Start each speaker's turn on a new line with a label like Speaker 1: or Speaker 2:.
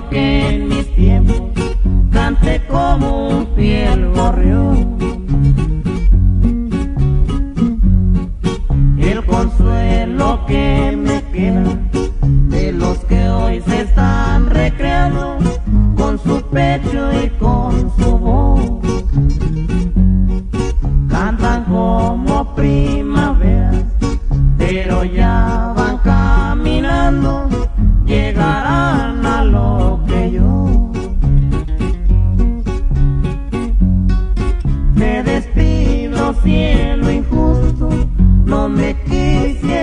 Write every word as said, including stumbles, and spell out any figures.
Speaker 1: consuelo que en mis tiempos cante como un fiel gorrión. El consuelo que me queda de los que hoy se están recreando con su pecho y con su voz. Cantan como primaveras, pero ya van caminando, llegarán a lo que yo. Me despido, cielo injusto, no me quise